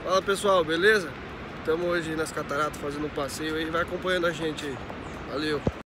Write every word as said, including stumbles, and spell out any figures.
Fala pessoal, beleza? Estamos hoje nas cataratas fazendo um passeio aí, vai acompanhando a gente aí. Valeu!